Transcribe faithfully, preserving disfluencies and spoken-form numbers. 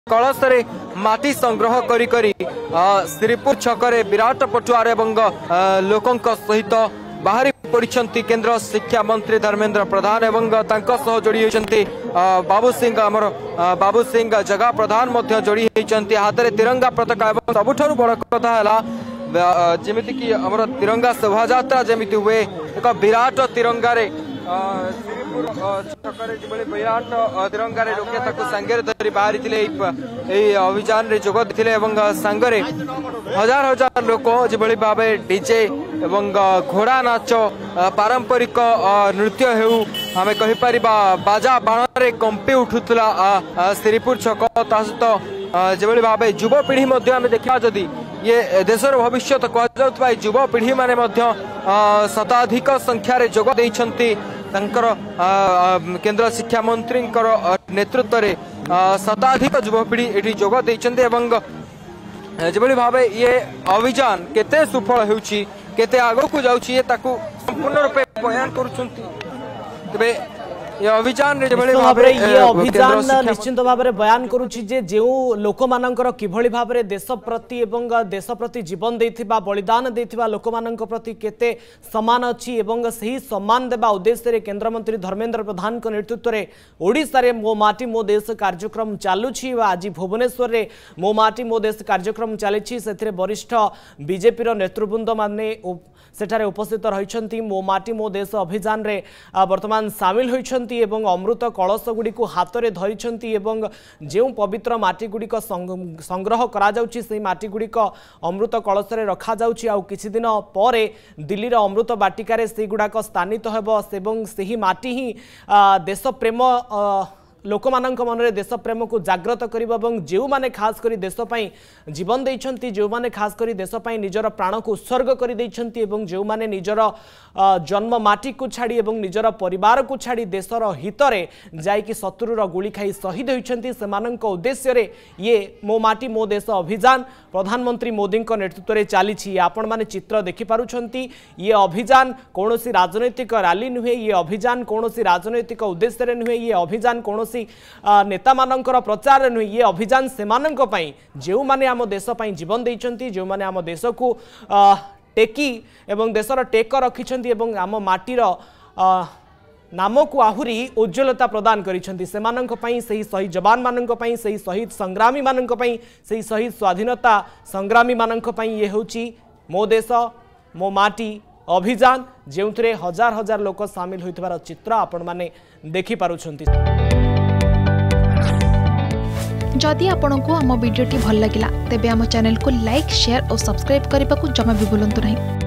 कलश रे माटी संग्रह करी करी श्रीपुर छकरे विराट पटुआर एवं लोकों सहित बाहरी पड़िछंती केंद्र शिक्षा मंत्री धर्मेंद्र प्रधान एवं तांको सह जोड़ी होइछंती बाबू सिंह आमर बाबू सिंह जगह प्रधान मध्य जोड़ी होइछंती हाथ रे तिरंगा पताका एवं सबुठारु बड़ कथा हला जेमिति कि हमर तिरंगा शोभा यात्रा जेमिति हुए एक विराट तिरंगा रे श्रीपुर छकरे जिबळे विराट तिरंगा रे लोके ताको संगे धरी बाहरी थिले एई अभियान रे जोग दिथिले एवं संगरे हजार हजार लोक जिबळे भाबे डीजे एवं घोड़ा नाच पारंपरिक नृत्य हेउ हमें कहि परिबा बाजा बाण रे कंपी उठुतला श्रीपुर छक ता सहित जिबळे भाबे युवा पीढ़ी मध्ये हमें देखा जदी ये देशर भविष्य कहुवा युवा पीढ़ी माने मध्य शताधिक संख्यार जोग देइछंती तंकर केंद्र शिक्षा मंत्री नेतृत्व रे शताधिक युवा पीढ़ी एठी जोग देइछंती एवं जेबली भाबे ये अभियान केते सुफल हेउची केते आगो को जाउची ये ताकू संपूर्ण रूपे बयान करूछंती तबे ये अभियान ये अभियान निश्चित भाव में बयान करुच्ची जे जो लोक मानकर किभली भाव में देश प्रति एवं देश प्रति जीवन देथिबा बलिदान देथिबा लोक मानक प्रति केते सम्मान अछि एवं सही सम्मान देबा उद्देश्य रे केंद्र मंत्री धर्मेंद्र प्रधान को नेतृत्व रे ओडिसा रे मो माटी मो देश कार्यक्रम चालुछि आज भुवनेश्वर रे मो माटी मो देश कार्यक्रम चलिछि सेथिरे वरिष्ठ बीजेपी रो नेतृवृंद माने सेठारे उपस्थित रहिछंती मो माटी मो देश अभियान रे वर्तमान शामिल होइछंती एवं अमृत कलश गुड़ी को हाथ में धरी एवं जो पवित्र माटी गुड़िक संग्रह करा जाउछि से माटी गुड़िक अमृत कलश रे रखा जाउछि आउ किछि दिन परे दिल्ली रो अमृत बाटिका से गुड़ाक स्थानित हेबो एवं सही माटी ही देश प्रेम लोक मानक मन रे देश प्रेम को जागृत करिबा एवं जो माने खास करी देश पई जीवन देइछंती जो माने खास करी देश पई निजर प्राण को उत्सर्ग करि देइछंती एवं जो माने निजर जन्म माटी को छाड़ी एवं निजर परिवार को छाड़ी देशर हित रे जाई कि शत्रुर गुली खाई शहीद होइछंती सेमानक उद्देश्य रे ये मो माटी मो देश अभियान प्रधानमंत्री मोदी को नेतृत्व रे चालिछि आपण माने चित्र देखि पारुछंती ये अभियान कोनोसी राजनैतिक रैली नुहे ये अभियान कोनोसी राजनैतिक उद्देश्य रे नुहे ये अभियान कोनोसी नेता मानकर प्रचार नुहे ये अभियान सेमानक पई जो माने आम देश पई जीवन देइछंती जो माने आम देश को टेकी एवं देशर टेक रखिछंती एवं आम माटीर नाम को आहुरी उज्ज्वलता प्रदान करिछंती सेमानक पई सही शहीद जवान मानक पई सही शहीद संग्रामी मानक पई सही शहीद स्वाधीनता संग्रामी मानक पई ये होची मो देश मो माटी अभियान जेउथरे हजार हजार लोक शामिल होइतबार चित्र आपण माने देखि पारुछंती। जदि आपंक आम भिडी भल लगा तेब आम चैनल को लाइक शेयर और सब्सक्राइब करने को जमा भी भूलु नहीं।